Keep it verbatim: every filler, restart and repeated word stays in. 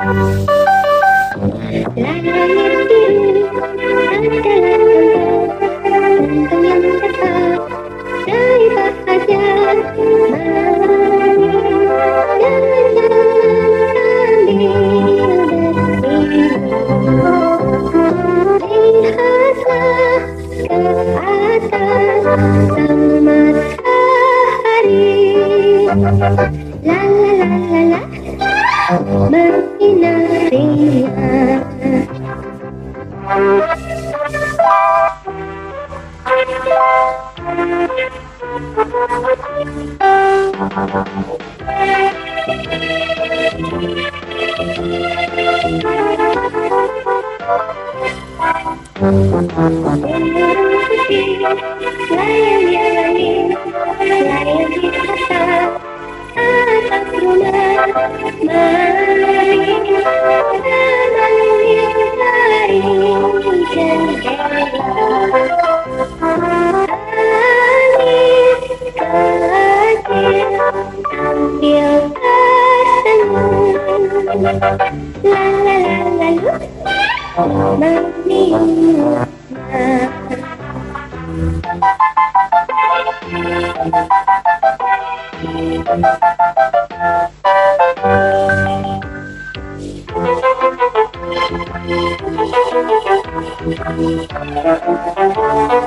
Langit biru adalah untung yang tetap dari bahagia. Mari lihatlah ke atas sang matahari. La la la la la, menyinarinya. Layang di langit, layang di atas atap rumah. Mari melalui jendela. Alis kecil tampil tersenyum. La la la la la, mengingat. Thank you.